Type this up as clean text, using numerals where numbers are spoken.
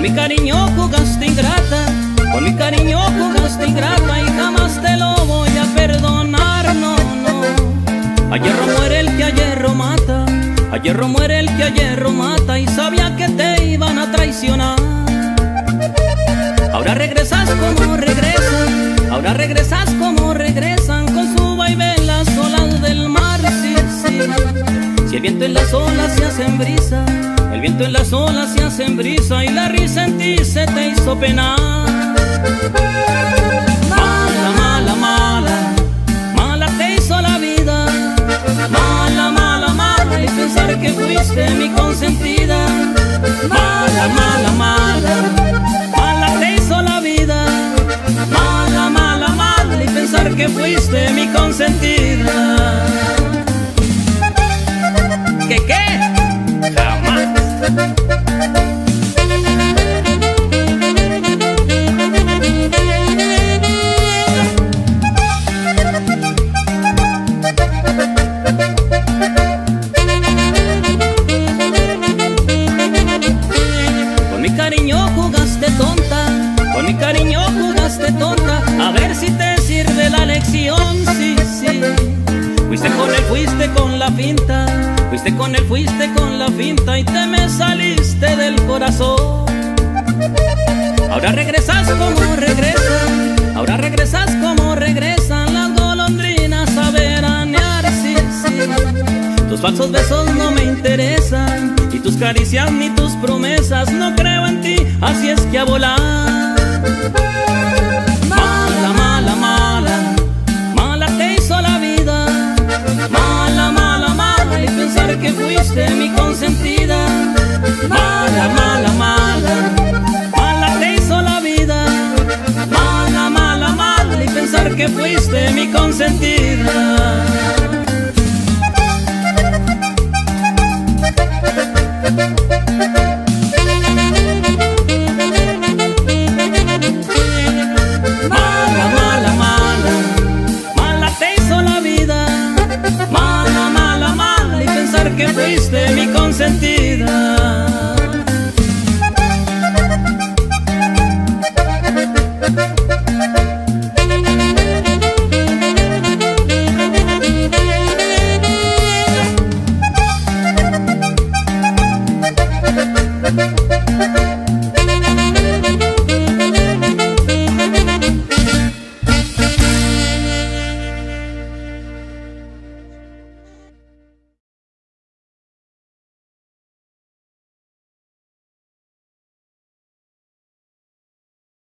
mi cariño jugaste ingrata, con mi cariño jugaste ingrata y jamás te lo voy a perdonar, no, no. A hierro muere el que a hierro mata, a hierro muere el que a hierro mata y sabía que te iban a traicionar. Ahora regresas como regresan, ahora regresas como regresan con su vaivén las olas del mar, sí, sí. Si el viento en las olas se hace en brisa, el viento en las olas se hace en brisa y la risa en ti se te hizo penar. Mala, mala, mala, mala te hizo la vida. Mala, mala, mala y pensar que fuiste mi consentida. Mala, mala, mala, mala te hizo la vida. Mala, mala, mala y pensar que fuiste mi consentida. ¿Qué? Jamás. Con mi cariño jugaste tonta, con mi cariño jugaste tonta, a ver si te sirve la lección, sí, sí. Fuiste con él, fuiste con la finta, fuiste con él, fuiste con la finta y te me saliste del corazón. Ahora regresas como regresan, ahora regresas como regresan las golondrinas a veranear, sí, sí. Tus falsos besos no me interesan y tus caricias ni tus promesas, no creo en ti, así es que a volar. Mala, mala, mala, mala te hizo la vida. Mala, mala, mala y pensar que fuiste mi consentida. Mala, mala, mala, mala te hizo la vida. Mala, mala, mala y pensar que fuiste mi consentida.